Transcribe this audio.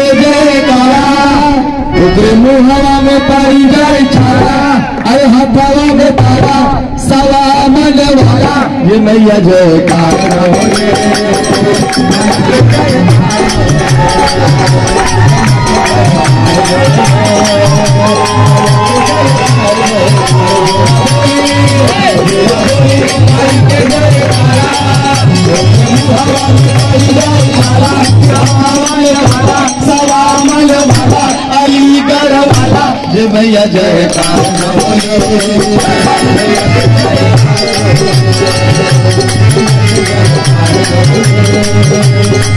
जयकारा उग्र मुहवा में पड़ी जाए छाला अरे हथवा में तारा सवा मन वाला ये मैया जयकारा अलीगढ़ वाला जय भैया जयकारा बोले।